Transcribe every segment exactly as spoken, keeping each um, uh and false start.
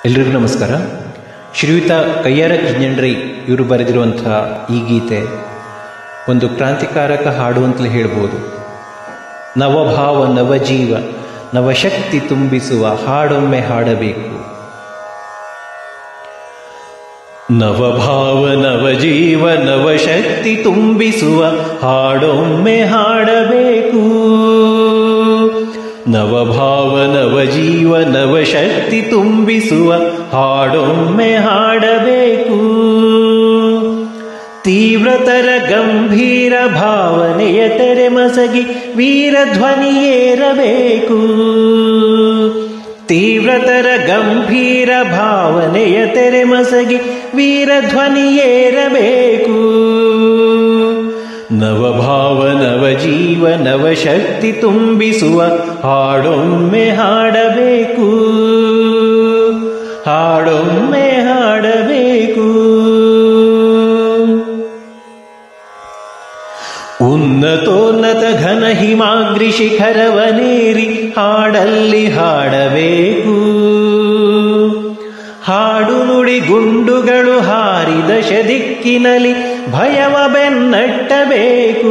ಎಲ್ರಿಗೂ ನಮಸ್ಕಾರ. ಶ್ರೀಯುತ ಕಯ್ಯಾರ ಕಿಞ್ಞಣ್ಣ ಇವರು ಬರೆದಿರುವಂಥ ಈ ಗೀತೆ ಒಂದು ಕ್ರಾಂತಿಕಾರಕ ಹಾಡು ಅಂತಲೇ ಹೇಳ್ಬೋದು. ನವಭಾವ ನವಜೀವ ನವಶಕ್ತಿ ತುಂಬಿಸುವ ಹಾಡೊಮ್ಮೆ ಹಾಡಬೇಕು. ನವಭಾವ ನವಜೀವ ನವಶಕ್ತಿ ತುಂಬಿಸುವ ಹಾಡೊಮ್ಮೆ ಹಾಡಬೇಕು. ನವಭಾವ ನವಜೀವ ನವಶಕ್ತಿ ತುಂಬಿಸುವ ಹಾಡೊಮ್ಮೆ ಹಾಡಬೇಕು. ತೀವ್ರತರ ಗಂಭೀರ ಭಾವನೆಯ ತೆರೆ ಮಸಗಿ ವೀರಧ್ವನಿಯೇರಬೇಕು. ತೀವ್ರತರ ಗಂಭೀರ ಭಾವನೆಯ ತೆರೆ ಮಸಗಿ ವೀರಧ್ವನಿಯೇರಬೇಕು. ನವಭಾವ ನವಜೀವ ನವಶಕ್ತಿ ತುಂಬಿಸುವ ಹಾಡೊಮ್ಮೆ ಹಾಡಬೇಕು. ಹಾಡೊಮ್ಮೆ ಹಾಡಬೇಕು. ಉನ್ನತೋನ್ನತ ಘನ ಹಿಮಾಗ್ರಿ ಶಿಖರವನೇರಿ ಹಾಡಲ್ಲಿ ಹಾಡಬೇಕು. ಹಾಡು ನುಡಿ ಗುಂಡುಗಳು ಹಾರಿದ ಶದಿಕ್ಕಿನಲಿ ಭಯವ ಬೆನ್ನಟ್ಟಬೇಕು.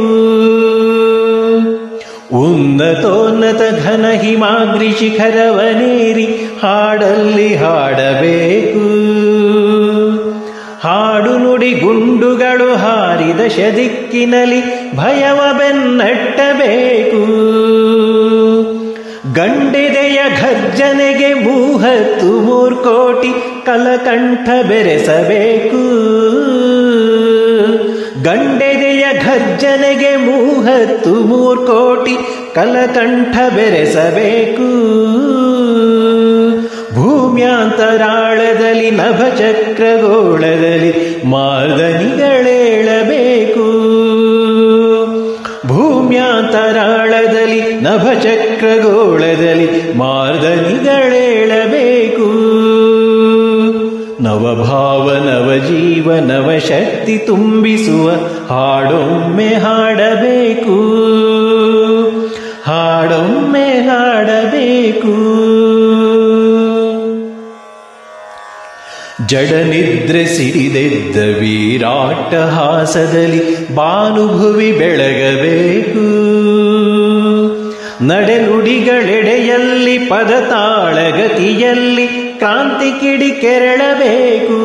ಉನ್ನತೋನ್ನತ ಘನ ಹಿಮಾಗ್ರಿ ಶಿಖರವನೇರಿ ಹಾಡಲ್ಲಿ ಹಾಡಬೇಕು. ಹಾಡು ನುಡಿ ಗುಂಡುಗಳು ಹಾರಿದ ಶದಿಕ್ಕಿನಲಿ ಭಯವ ಬೆನ್ನಟ್ಟಬೇಕು. ಗಂಡೆದೆಯ ಘರ್ಜನೆಗೆ ಮೂಹತ್ತು ಮೂರ್ಕೋಟಿ ಕಲಕಂಠ ಬೆರೆಸಬೇಕು. ಗಂಡೆದೆಯ ಘರ್ಜನೆಗೆ ಮೂಹತ್ತು ಮೂರ್ಕೋಟಿ ಕಲಕಂಠ ಬೆರೆಸಬೇಕು. ಭೂಮ್ಯಾಂತರಾಳದಲ್ಲಿ ನಭಚಕ್ರಗೋಳದಲ್ಲಿ ಮಾರ್ದನಿಗಳೇಳಬೇಕು. ಭೂಮ್ಯಾಂತರಾಳದಲ್ಲಿ ನಭಚಕ್ರಗೋಳದಲ್ಲಿ ಮಾರ್ದನಿಗಳೇಳಬೇಕು. ನವಭಾವ ನವಜೀವ ನವಶಕ್ತಿ ತುಂಬಿಸುವ ಹಾಡೊಮ್ಮೆ ಹಾಡಬೇಕು. ಹಾಡೊಮ್ಮೆ ಹಾಡಬೇಕು. ಜಡನಿದ್ರೆ ಸಿಡಿದೆದ್ದ ವೀರಾಟ್ಟಹಾಸದಲ್ಲಿ ಭಾನುಭುವಿ ಬೆಳಗಬೇಕು. ನಡೆನುಡಿಗಳೆಡೆಯಲ್ಲಿ ಪದತಾಳಗತಿಯಲ್ಲಿ ಕ್ರಾಂತಿ ಕಿಡಿ ಕೆರಳಬೇಕು.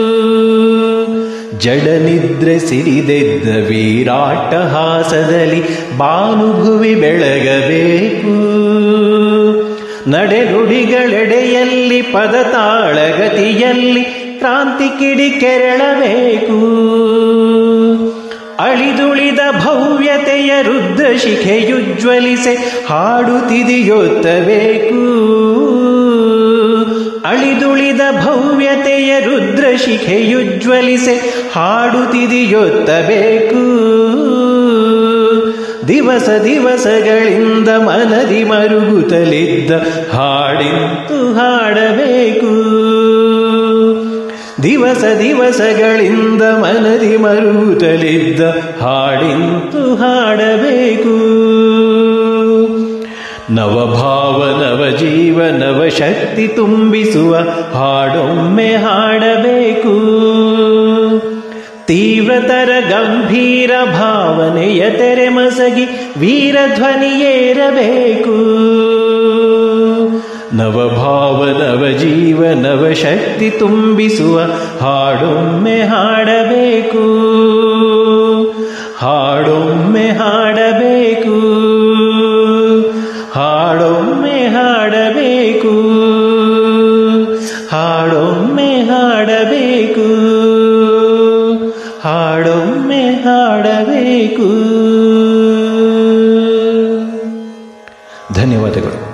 ಜಡನಿದ್ರೆ ಸಿಡಿದೆದ್ದ ವೀರಾಟ್ಟಹಾಸದಲ್ಲಿ ಭಾನುಭುವಿ ಬೆಳಗಬೇಕು. ನಡೆನುಡಿಗಳೆಡೆಯಲ್ಲಿ ಪದತಾಳಗತಿಯಲ್ಲಿ ಕ್ರಾಂತಿ ಕಿಡಿ ಕೆರಳಬೇಕು. ಅಳಿದುಳಿದ ಭವ್ಯತೆಯ ರುದ್ಧ ಶಿಖೆಯುಜ್ವಲಿಸೆ ಹಾಡುತ್ತಿದೆಯೊತ್ತಬೇಕು. ಅಳಿದುಳಿದ ಭವ್ಯತೆಯ ರುದ್ರ ಶಿಖೆಯುಜ್ವಲಿಸೆ ಹಾಡುತ್ತಿದೆಯೊತ್ತಬೇಕು. ದಿವಸ ದಿವಸಗಳಿಂದ ಮನದಿ ಮರುಗುತ್ತಲಿದ್ದ ಹಾಡಿಂತು ಹಾಡಬೇಕು. ದಿವಸ ದಿವಸಗಳಿಂದ ಮನದಿ ಮರುಗುತ್ತಲಿದ್ದ ಹಾಡಿಂತು ಹಾಡಬೇಕು. ನವಭಾವ ನವಜೀವ ನವಶಕ್ತಿ ತುಂಬಿಸುವ ಹಾಡೊಮ್ಮೆ ಹಾಡಬೇಕು. ತೀವ್ರತರ ಗಂಭೀರ ಭಾವನೆಯ ತೆರೆ ಮಸಗಿ ವೀರಧ್ವನಿಯೇರಬೇಕು. ನವಭಾವ ನವಜೀವ ನವಶಕ್ತಿ ತುಂಬಿಸುವ ಹಾಡೊಮ್ಮೆ ಹಾಡಬೇಕು. ಹಾಡೊಮ್ಮೆ ಹಾಡಬೇಕು. ಹಾಡೊಮ್ಮೆ ಹಾಡಬೇಕು. ಹಾಡೊಮ್ಮೆ ಹಾಡಬೇಕು. ಹಾಡೊಮ್ಮೆ ಹಾಡಬೇಕು. ಧನ್ಯವಾದಗಳು.